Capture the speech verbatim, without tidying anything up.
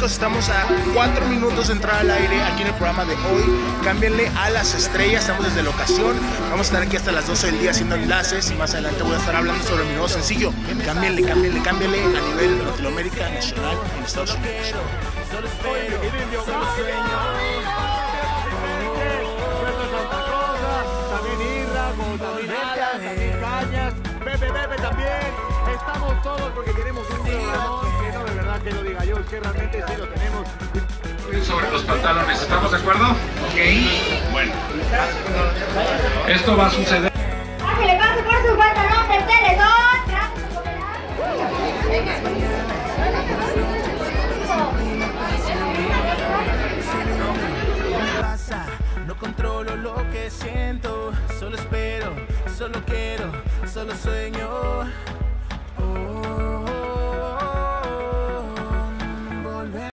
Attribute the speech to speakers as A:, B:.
A: chicos, estamos a cuatro minutos de entrar al aire aquí en el programa de hoy. Cámbienle a las estrellas, estamos desde la ocasión. Vamos a estar aquí hasta las doce del día haciendo enlaces y más adelante voy a estar hablando sobre mi nuevo sencillo. Cámbienle, cámbienle, cámbienle a nivel Latinoamérica, nacional en Estados Unidos.
B: Pepe, Pepe también, estamos todos porque tenemos un programón que no, de verdad que lo diga yo, es que realmente sí lo tenemos.
C: Sobre los pantalones, ¿estamos de acuerdo? Ok, bueno. Esto va a suceder.
D: ¡Pásale, pase por su pantalón de Teletón!
E: No controlo lo que siento, solo espero, solo quiero, solo sueño.